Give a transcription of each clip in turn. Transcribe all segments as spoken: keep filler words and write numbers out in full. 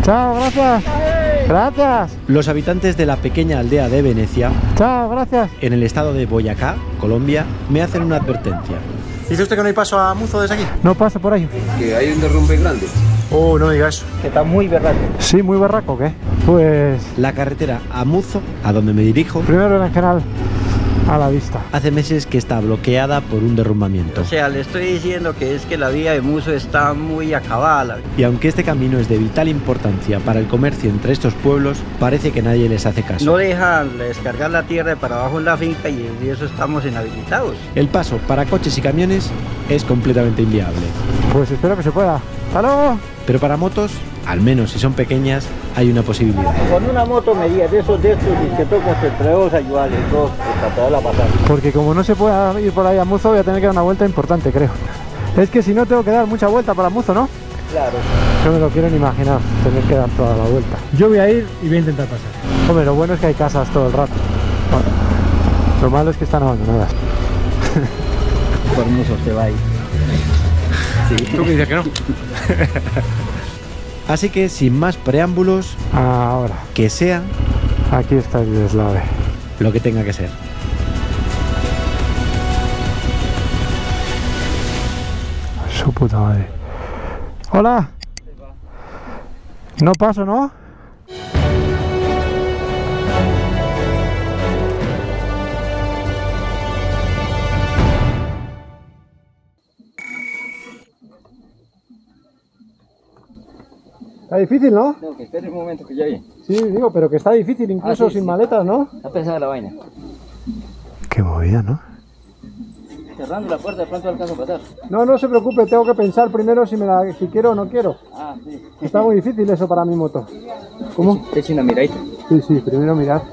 Chao, gracias. Gracias. Los habitantes de la pequeña aldea de Venecia, Chao, gracias. en el estado de Boyacá, Colombia, me hacen una advertencia. ¿Dice usted que no hay paso a Muzo desde aquí? No paso por ahí. Que hay un derrumbe grande. Oh, no me diga eso. Que está muy berraco. Sí, muy barraco, ¿qué? Pues La carretera a Muzo, a donde me dirijo, primero en general a la vista. hace meses que está bloqueada por un derrumbamiento. O sea, le estoy diciendo que es que la vía de Muzo está muy acabada. Y aunque este camino es de vital importancia para el comercio entre estos pueblos, parece que nadie les hace caso. No dejan descargar la tierra para abajo en la finca y de eso estamos inhabilitados. El paso para coches y camiones es completamente inviable. Pues espero que se pueda. ¡Hasta luego! Pero para motos, al menos si son pequeñas, hay una posibilidad. Con una moto medía de esos de estos y que toco entre dos ayudarles dos para poderla pasar. Porque como no se pueda ir por ahí a Muzo, voy a tener que dar una vuelta importante, creo. Es que si no, tengo que dar mucha vuelta para Muzo, ¿no? Claro. No me lo quiero ni imaginar, tener que dar toda la vuelta. Yo voy a ir y voy a intentar pasar. Hombre, lo bueno es que hay casas todo el rato. Bueno, lo malo es que están abandonadas. Por Muzo se va ahí. Sí. ¿Tú que dices que no? Así que, sin más preámbulos, Ahora, que sea aquí está el deslave. lo que tenga que ser. Su puta madre. ¡Hola! No paso, ¿no? Está difícil, ¿no? No, que espere un momento que ya viene. Sí, digo, pero que está difícil incluso Ah, sí, sin sí. maletas, ¿no? Está pesada la vaina. Qué movida, ¿no? Cerrando la puerta, de pronto alcanzo a pasar. No, no se preocupe, tengo que pensar primero si, me la, si quiero o no quiero. Ah, sí. Está muy difícil eso para mi moto. ¿Cómo? Eche una miradita. Sí, sí, primero mirar.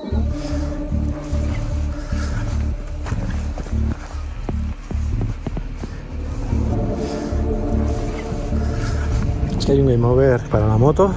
Es que hay un game over para la moto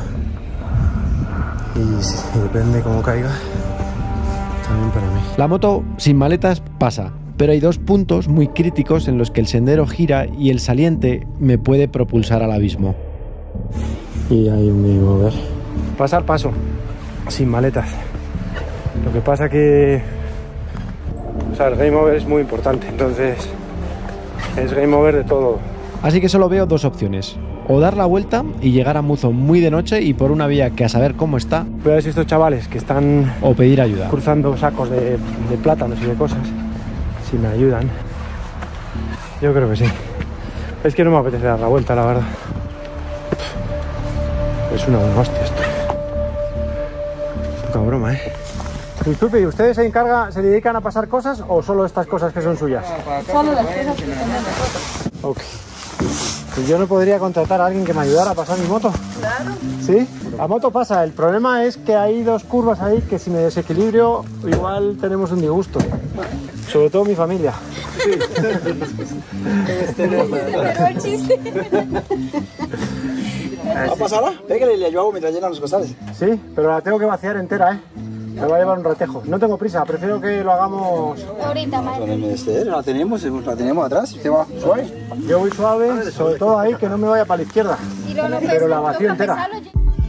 y, si- y depende cómo caiga, también para mí. La moto sin maletas pasa, pero hay dos puntos muy críticos en los que el sendero gira y el saliente me puede propulsar al abismo. Y hay un game over. Pasar paso, sin maletas. Lo que pasa que... O sea, el game over es muy importante, entonces es game over de todo. Así que solo veo dos opciones. O dar la vuelta y llegar a Muzo muy de noche y por una vía que a saber cómo está, Voy a ver si estos chavales que están o pedir ayuda. cruzando sacos de, de plátanos y de cosas, si me ayudan. Yo creo que sí. Es que no me apetece dar la vuelta, la verdad. Es una buena hostia esto. Poca broma, ¿eh? Disculpe, ¿y ustedes se encargan, se dedican a pasar cosas o solo estas cosas que son suyas? Solo las cosas que son de nosotros. Ok. ¿Y yo no podría contratar a alguien que me ayudara a pasar mi moto? Claro. ¿Sí? La moto pasa, el problema es que hay dos curvas ahí que si me desequilibrio igual tenemos un disgusto. Sobre todo mi familia. Pero el chiste. ¿Va a pasarla? Pégale y le ayudo mientras llenan los costales. Sí, pero la tengo que vaciar entera, ¿eh? Me va a llevar un ratejo. No tengo prisa, prefiero que lo hagamos... Ahorita, Con madre. el ministerio, la tenemos, la tenemos atrás, usted va suave. Yo voy suave, sobre todo ahí, que no me vaya para la izquierda. Y lo- lo Pero la pesa- vacío toca entera. pesarlo.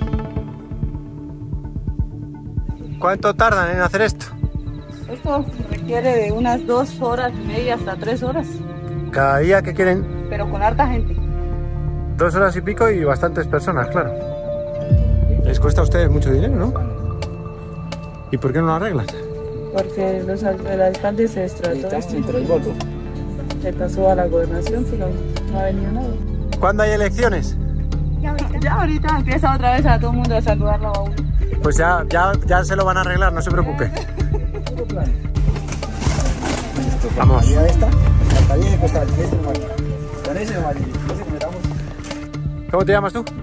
¿Cuánto tardan en hacer esto? Esto requiere de unas dos horas y media hasta tres horas, Cada día que quieren pero con harta gente. dos horas y pico y bastantes personas, claro. Les cuesta a ustedes mucho dinero, ¿no? ¿Y por qué no lo arreglan? Porque los, al- el alcalde se trató esto, se pasó a la gobernación, pero no ha venido nada. ¿Cuándo hay elecciones? Ya ahorita empieza otra vez a todo el mundo a saludarlo a uno. Pues ya, ya, ya se lo van a arreglar, no se preocupe. Vamos. Ya esta, hasta diez costales, ese no vale. Con ese no vale, ese que metamos. ¿Cómo te llamas tú?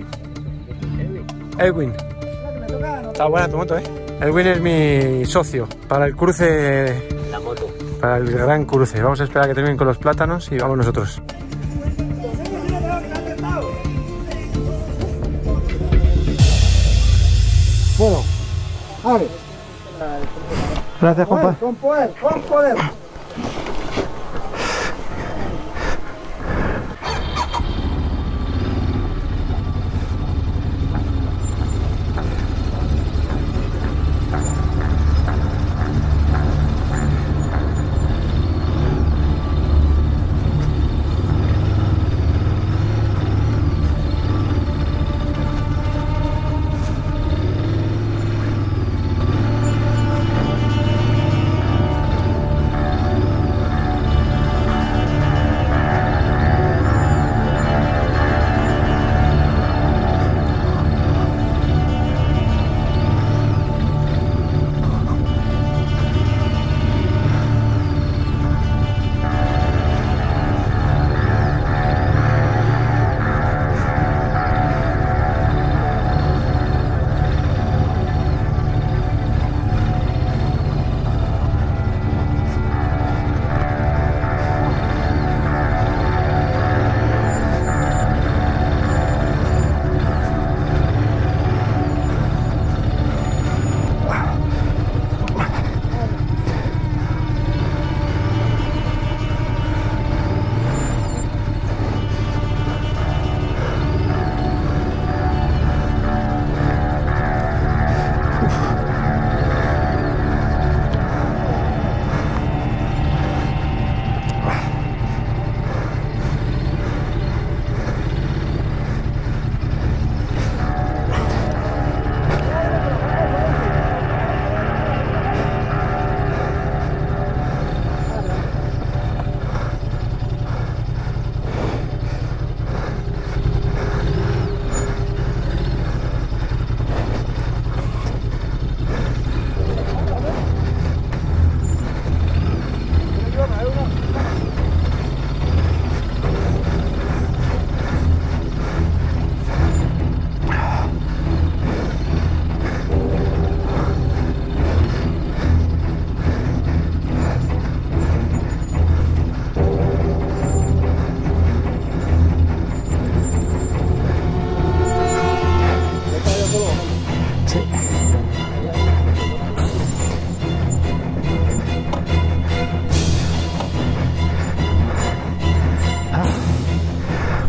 Edwin. Está buena tu moto, ¿eh? Edwin es mi socio para el cruce, La moto. para el gran cruce. Vamos a esperar a que terminen con los plátanos y vamos nosotros. Bueno, abre. Gracias, Juanpa. Con poder, con poder.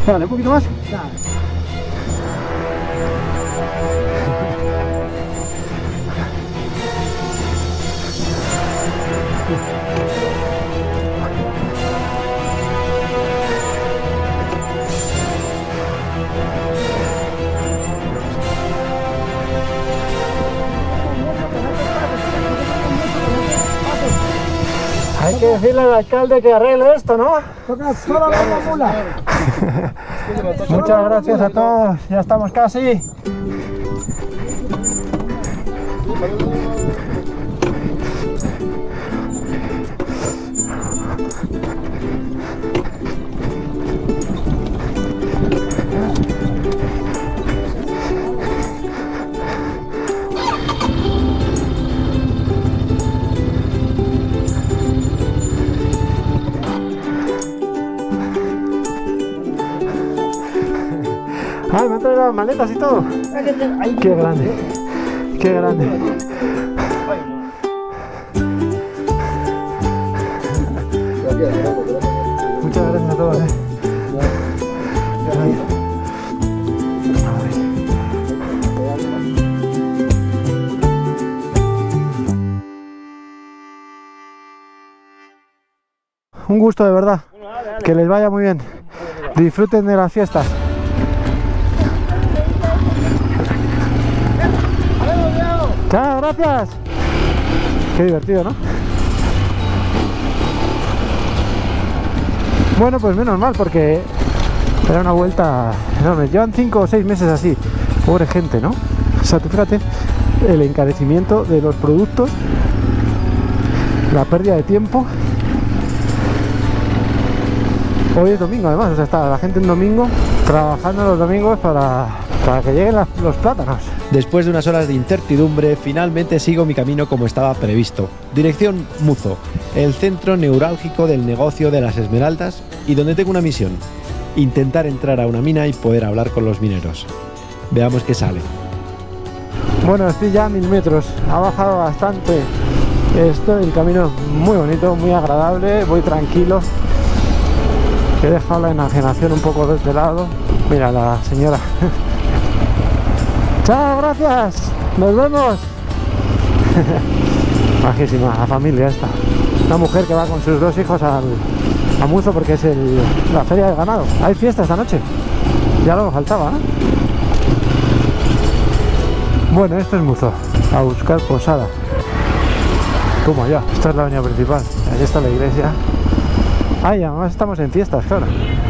Dale, un poquito más. Hay que decirle al alcalde que arregle esto, ¿no? Muchas gracias a todos, ya estamos casi. Ay, me han traído las maletas y todo. Qué grande, qué grande. Muchas gracias a todos. ¿eh? Un gusto de verdad. Que les vaya muy bien. Disfruten de las fiestas. Chao, gracias. Qué divertido, ¿no? Bueno, pues menos mal, porque era una vuelta enorme. Llevan cinco o seis meses así. Pobre gente, ¿no? O sea, tú fíjate el encarecimiento de los productos, la pérdida de tiempo. Hoy es domingo, además, o sea, está la gente en domingo trabajando los domingos para, para que lleguen las, los plátanos. Después de unas horas de incertidumbre, finalmente sigo mi camino como estaba previsto. Dirección Muzo, el centro neurálgico del negocio de las esmeraldas y donde tengo una misión: intentar entrar a una mina y poder hablar con los mineros. Veamos qué sale. Bueno, estoy ya a mil metros, ha bajado bastante esto, el camino es muy bonito, muy agradable, voy tranquilo. He dejado la enajenación un poco de este lado. Mira la señora. Chao, gracias. Nos vemos. Majísima, la familia esta. Una mujer que va con sus dos hijos al, a Muzo porque es el, la feria del ganado. Hay fiesta esta noche. Ya lo faltaba, ¿eh? Bueno, esto es Muzo. A buscar posada. Toma ya. Esta es la avenida principal. Ahí está la iglesia. Ay, además estamos en fiestas, claro.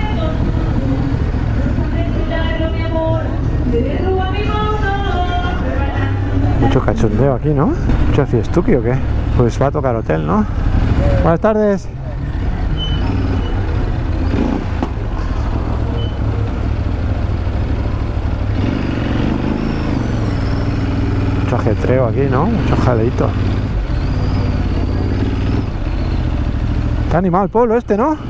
Mucho cachondeo aquí, ¿no? Mucho fiestuki o qué. Pues va a tocar hotel, ¿no? Buenas tardes. Mucho ajetreo aquí, ¿no? Mucho jaleito. Está animado el pueblo este, ¿no?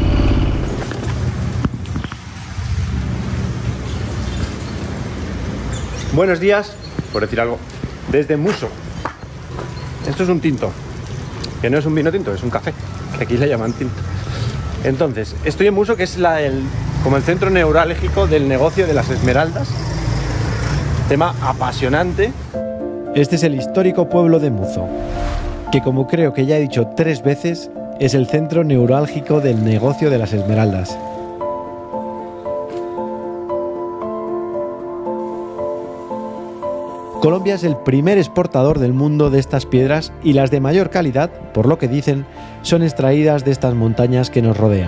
Buenos días, por decir algo, desde Muzo. Esto es un tinto, que no es un vino tinto, es un café, que aquí le llaman tinto. Entonces, estoy en Muzo, que es la, el, como el centro neurálgico del negocio de las esmeraldas. Tema apasionante. Este es el histórico pueblo de Muzo, que como creo que ya he dicho tres veces, es el centro neurálgico del negocio de las esmeraldas. Colombia es el primer exportador del mundo de estas piedras y las de mayor calidad, por lo que dicen, son extraídas de estas montañas que nos rodean.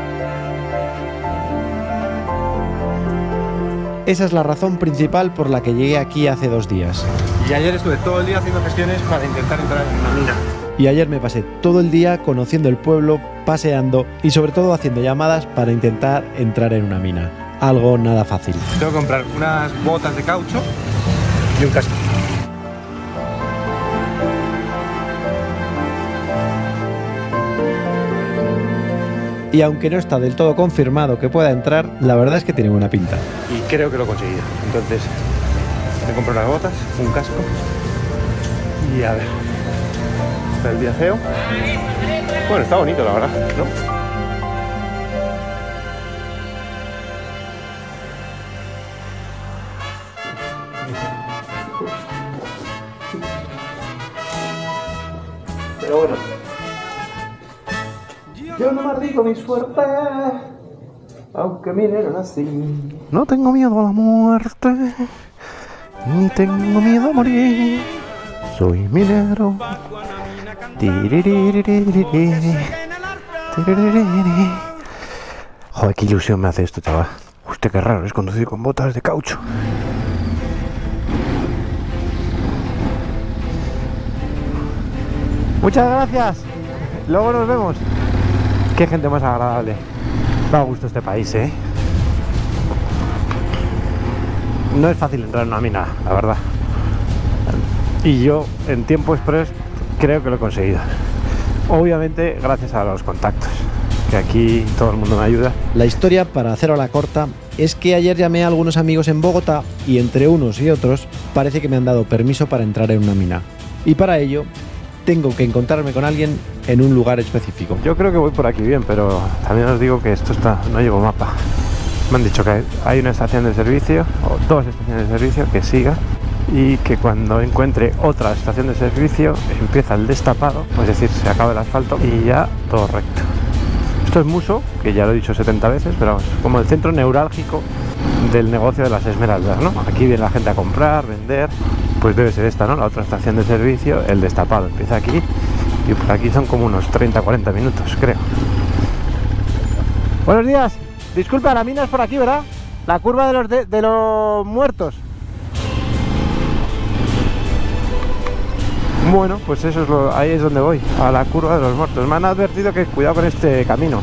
Esa es la razón principal por la que llegué aquí hace dos días. Y ayer estuve todo el día haciendo gestiones para intentar entrar en una mina. Y ayer me pasé todo el día conociendo el pueblo, paseando y sobre todo haciendo llamadas para intentar entrar en una mina. Algo nada fácil. Tengo que comprar unas botas de caucho y un casco. Y aunque no está del todo confirmado que pueda entrar, la verdad es que tiene buena pinta. Y creo que lo he conseguido. Entonces, me compro unas botas, un casco y a ver. Está el día feo. Bueno, está bonito, la verdad, ¿no? Pero bueno. Yo no maldigo mi suerte, aunque minero nací. No tengo miedo a la muerte, ni tengo miedo a morir. Soy minero. Joder, qué ilusión me hace esto, chaval. Hostia, qué raro es conducir con botas de caucho. Muchas gracias. Luego nos vemos. Qué gente más agradable. Da gusto este país, ¿eh? No es fácil entrar en una mina, la verdad. Y yo, en tiempo express, creo que lo he conseguido. Obviamente, gracias a los contactos, que aquí todo el mundo me ayuda. La historia, para hacerla la corta, es que ayer llamé a algunos amigos en Bogotá y entre unos y otros parece que me han dado permiso para entrar en una mina. Y para ello, tengo que encontrarme con alguien en un lugar específico. Yo creo que voy por aquí bien, pero también os digo que esto está, no llevo mapa. Me han dicho que hay una estación de servicio, o dos estaciones de servicio, que siga, y que cuando encuentre otra estación de servicio empieza el destapado, es decir, se acaba el asfalto y ya todo recto. Esto es Muso, que ya lo he dicho setenta veces, pero vamos, como el centro neurálgico del negocio de las esmeraldas, ¿no? Aquí viene la gente a comprar, vender, pues debe ser esta, ¿no? La otra estación de servicio, el destapado empieza aquí y por aquí son como unos treinta a cuarenta minutos, creo. Buenos días, disculpa, la mina es por aquí, ¿verdad? La curva de los, de, de los muertos. Bueno, pues eso es lo, ahí es donde voy, a la curva de los muertos. Me han advertido que cuidado con este camino.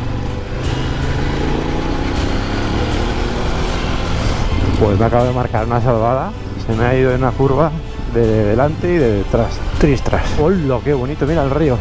Pues me acabo de marcar una salvada. Se me ha ido en una curva de delante y de detrás. Tristras. ¡Hola, qué bonito! Mira el río.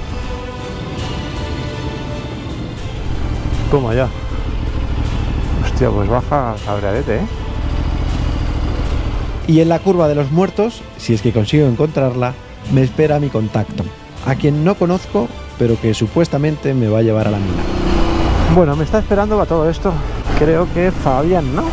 Toma ya. Hostia, pues baja cabreadete, ¿eh? Y en la curva de los muertos, si es que consigo encontrarla, me espera mi contacto, a quien no conozco, pero que supuestamente me va a llevar a la mina. Bueno, me está esperando para todo esto. Creo que Fabián, ¿no?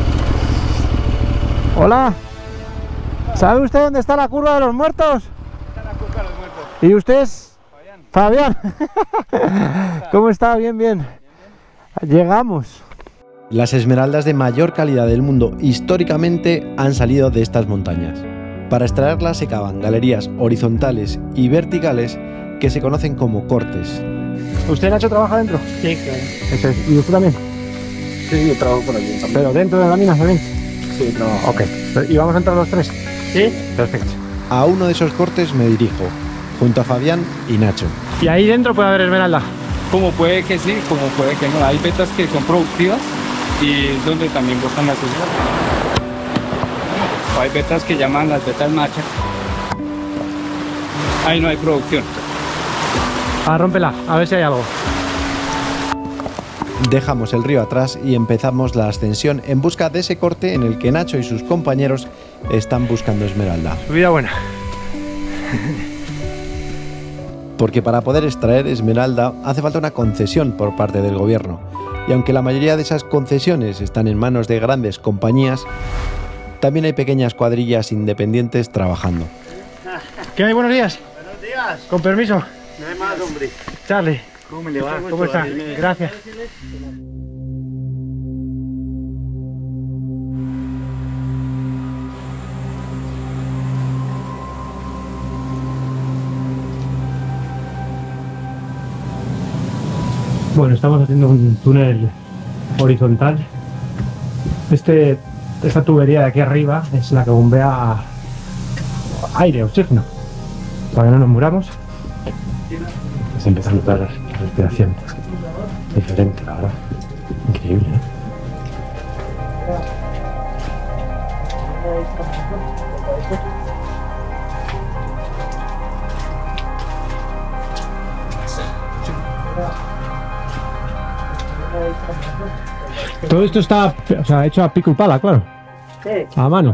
Hola. ¿Sabe usted dónde está la curva de los muertos? Está la curva de los muertos. ¿Y usted es? Fabián. Fabián. ¿Cómo está? Bien, bien. Llegamos. Las esmeraldas de mayor calidad del mundo históricamente han salido de estas montañas. Para extraerlas se cavan galerías horizontales y verticales que se conocen como cortes. ¿Usted, Nacho, trabaja dentro? Sí, claro. Eso es. ¿Y usted también? Sí, yo trabajo por aquí también. ¿Pero dentro de la mina también? Sí, trabajo. Ok. ¿Y vamos a entrar los tres? ¿Sí? Perfecto. A uno de esos cortes me dirijo, junto a Fabián y Nacho. ¿Y ahí dentro puede haber esmeralda? Como puede que sí, como puede que no. Hay vetas que son productivas y es donde también buscan las esmeraldas. Hay vetas que llaman las vetas machas. Ahí no hay producción. Ah, rómpela, a ver si hay algo. Dejamos el río atrás y empezamos la ascensión en busca de ese corte en el que Nacho y sus compañeros están buscando esmeralda. Subida buena. Porque para poder extraer esmeralda hace falta una concesión por parte del gobierno. Y aunque la mayoría de esas concesiones están en manos de grandes compañías, también hay pequeñas cuadrillas independientes trabajando. ¿Qué hay? Buenos días. Buenos días. Con permiso. No hay más, hombre. Charlie. ¿Cómo le va? ¿Cómo está? Gracias. Bueno, estamos haciendo un túnel horizontal. Este, esta tubería de aquí arriba es la que bombea aire, oxígeno, para que no nos muramos. Se empieza a notar la respiración diferente, la verdad. Increíble, ¿eh? Todo esto está, o sea, hecho a pico y pala, claro. Sí. A mano.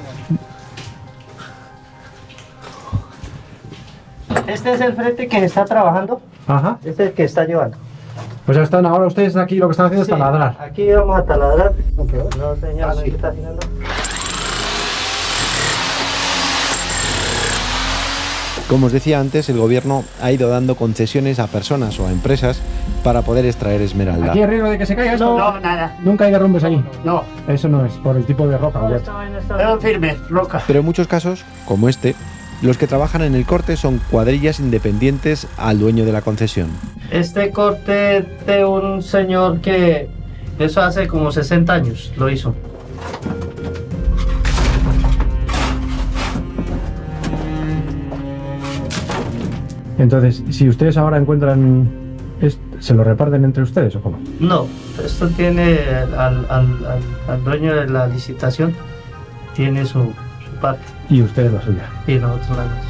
Este es el frente que está trabajando. Ajá. Este es el que está llevando. Pues ya están, ahora ustedes aquí lo que están haciendo Sí, es taladrar. Aquí vamos a taladrar. No, señor, no, ¿qué está haciendo? Como os decía antes, el gobierno ha ido dando concesiones a personas o a empresas para poder extraer esmeralda. ¿Aquí hay riesgo de que se caiga esto? No, nada. Nunca hay derrumbes ahí. No. Eso no es por el tipo de roca. ¿O Pero firme, roca. Pero en muchos casos, como este, los que trabajan en el corte son cuadrillas independientes al dueño de la concesión. Este corte de un señor que eso hace como sesenta años lo hizo. Entonces, si ustedes ahora encuentran, ¿se lo reparten entre ustedes o cómo? No, esto tiene al, al, al, al dueño de la licitación, tiene su, su parte. Y ustedes la suya. Y nosotros la nuestra.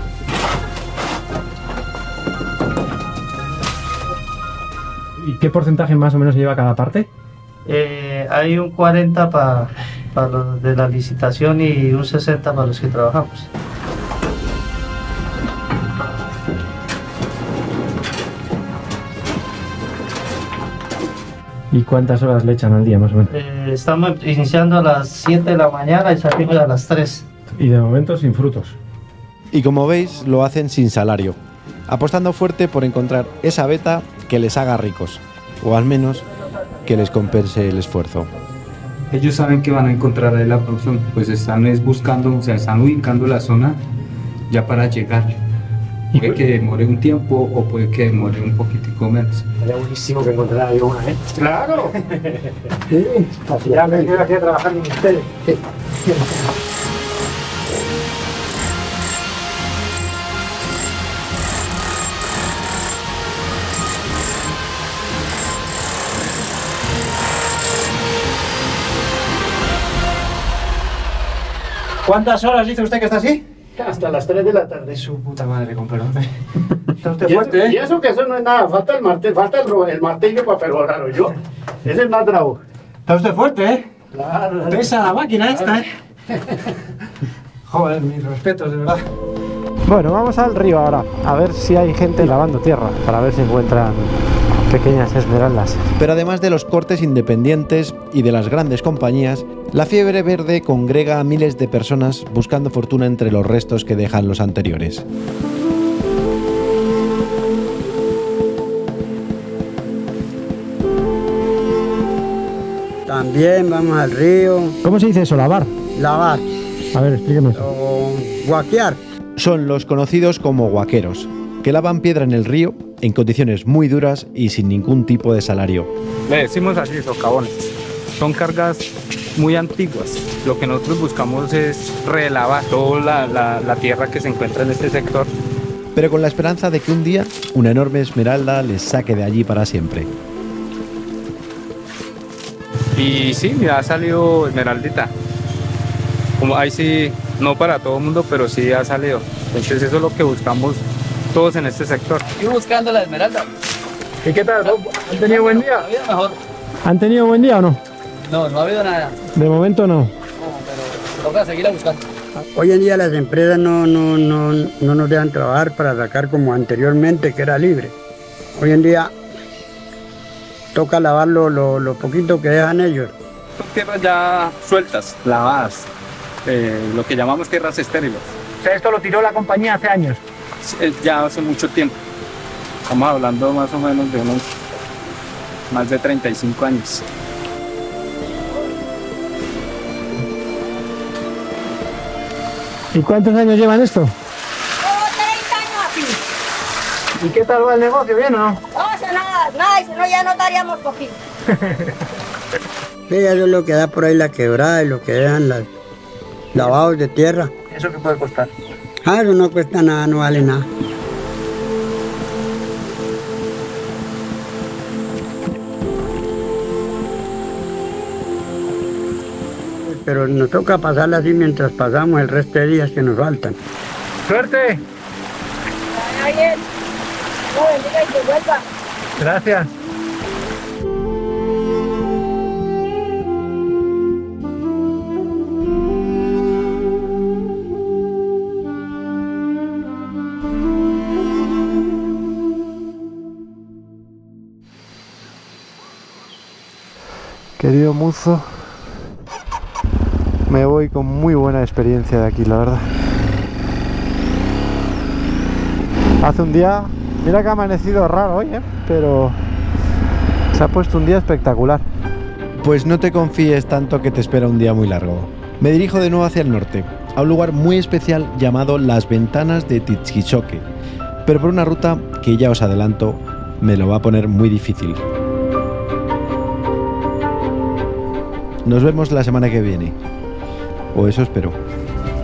¿Y qué porcentaje más o menos se lleva cada parte? Eh, hay un cuarenta para pa los de la licitación y un sesenta para los que trabajamos. ¿Y cuántas horas le echan al día más o menos? Eh, estamos iniciando a las siete de la mañana y salimos a las tres. Y de momento sin frutos. Y como veis, lo hacen sin salario, apostando fuerte por encontrar esa veta que les haga ricos, o al menos que les compense el esfuerzo. Ellos saben que van a encontrar ahí la producción, pues están es buscando, o sea, están ubicando la zona ya para llegar. Puede que demore un tiempo o puede que demore un poquitico menos. Sería buenísimo que encontrara yo una, ¿eh? ¡Claro! Sí, así ya me quedo aquí a trabajar con ustedes. Sí. ¿Cuántas horas dice usted que está así? Hasta las tres de la tarde. Su puta madre, con perdón. Está usted Y eso, fuerte, ¿eh? y eso que eso no es nada, falta el martillo, falta el, ro- el martillo para perforarlo yo. Ese es el más bravo. Está usted fuerte, ¿eh? Claro. Pesa la máquina esta, ¿eh? Joder, mis respetos, de verdad. Bueno, vamos al río ahora, a ver si hay gente lavando tierra, para ver si encuentran pequeñas esmeraldas. Pero además de los cortes independientes y de las grandes compañías, la fiebre verde congrega a miles de personas buscando fortuna entre los restos que dejan los anteriores. También vamos al río, ¿Cómo se dice eso, lavar? lavar A ver, explíqueme eso. o guaquear. Son los conocidos como guaqueros, que lavan piedra en el río en condiciones muy duras y sin ningún tipo de salario. Le decimos así, socavones. Son cargas muy antiguas. Lo que nosotros buscamos es relavar toda la, la, la tierra que se encuentra en este sector. Pero con la esperanza de que un día una enorme esmeralda les saque de allí para siempre. Y sí, mira, ha salido esmeraldita. Como ahí sí, no para todo el mundo, pero sí ha salido. Entonces eso es lo que buscamos todos en este sector. Estoy buscando la esmeralda. ¿Y qué tal? ¿Han tenido buen día? Ha habido mejor. ¿Han tenido buen día o no? No, no ha habido nada. De momento no. No, pero toca seguir buscando. Hoy en día las empresas no, no, no, no nos dejan trabajar para sacar como anteriormente, que era libre. Hoy en día toca lavar lo, lo, lo poquito que dejan ellos. Son tierras ya sueltas, lavadas, eh, lo que llamamos tierras estériles. O sea, esto lo tiró la compañía hace años. Eh, Ya hace mucho tiempo. Estamos hablando más o menos de unos más de treinta y cinco años. ¿Y cuántos años llevan esto? Como treinta años así. ¿Y qué tal va el negocio? ¿Bien o no? No hace nada, nada, y si no ya no estaríamos cogidos. Sí, eso es lo que da por ahí la quebrada y lo que dejan los lavados de tierra. ¿Eso qué puede costar? Ah, eso no cuesta nada, no vale nada. Pero nos toca pasarla así mientras pasamos el resto de días que nos faltan. ¡Suerte! Vaya bien. No bendiga y que vuelva. Gracias. Querido Muzo, me voy con muy buena experiencia de aquí, la verdad. Hace un día, mira que ha amanecido raro hoy, ¿eh? Pero se ha puesto un día espectacular. Pues no te confíes tanto que te espera un día muy largo. Me dirijo de nuevo hacia el norte, a un lugar muy especial llamado Las Ventanas de Tixichoque, pero por una ruta que ya os adelanto me lo va a poner muy difícil. Nos vemos la semana que viene, o eso espero.